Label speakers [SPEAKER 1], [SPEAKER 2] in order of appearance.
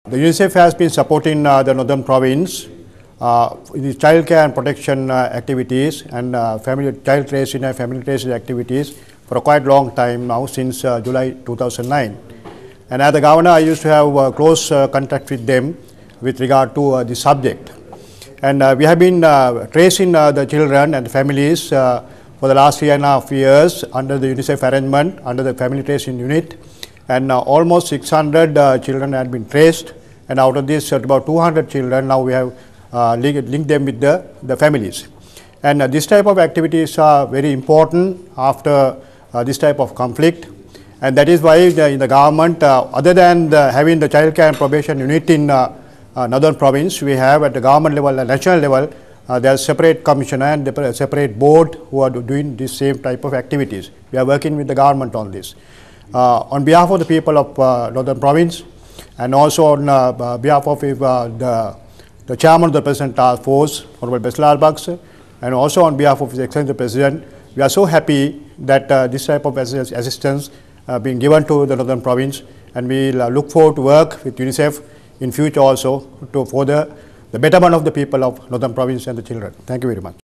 [SPEAKER 1] The UNICEF has been supporting the Northern Province in the child care and protection activities and child tracing and family tracing activities for a quite long time now, since July 2009. And as the governor, I used to have close contact with them with regard to the subject. And we have been tracing the children and families for the last 3.5 years under the UNICEF arrangement, under the family tracing unit. And almost 600 children had been traced, and out of this about 200 children now we have linked them with the families. And this type of activities are very important after this type of conflict, and that is why in the government, other than having the child care and probation unit in Northern Province, we have at the government level, national level, there is separate commissioner and a separate board who are doing this same type of activities. We are working with the government on this. On behalf of the people of Northern Province, and also on behalf of the chairman of the President Task Force, Honorable Beslal Bucks, and also on behalf of His Excellency the President, we are so happy that this type of assistance being given to the Northern Province, and we will look forward to work with UNICEF in future also to further the betterment of the people of Northern Province and the children. Thank you very much.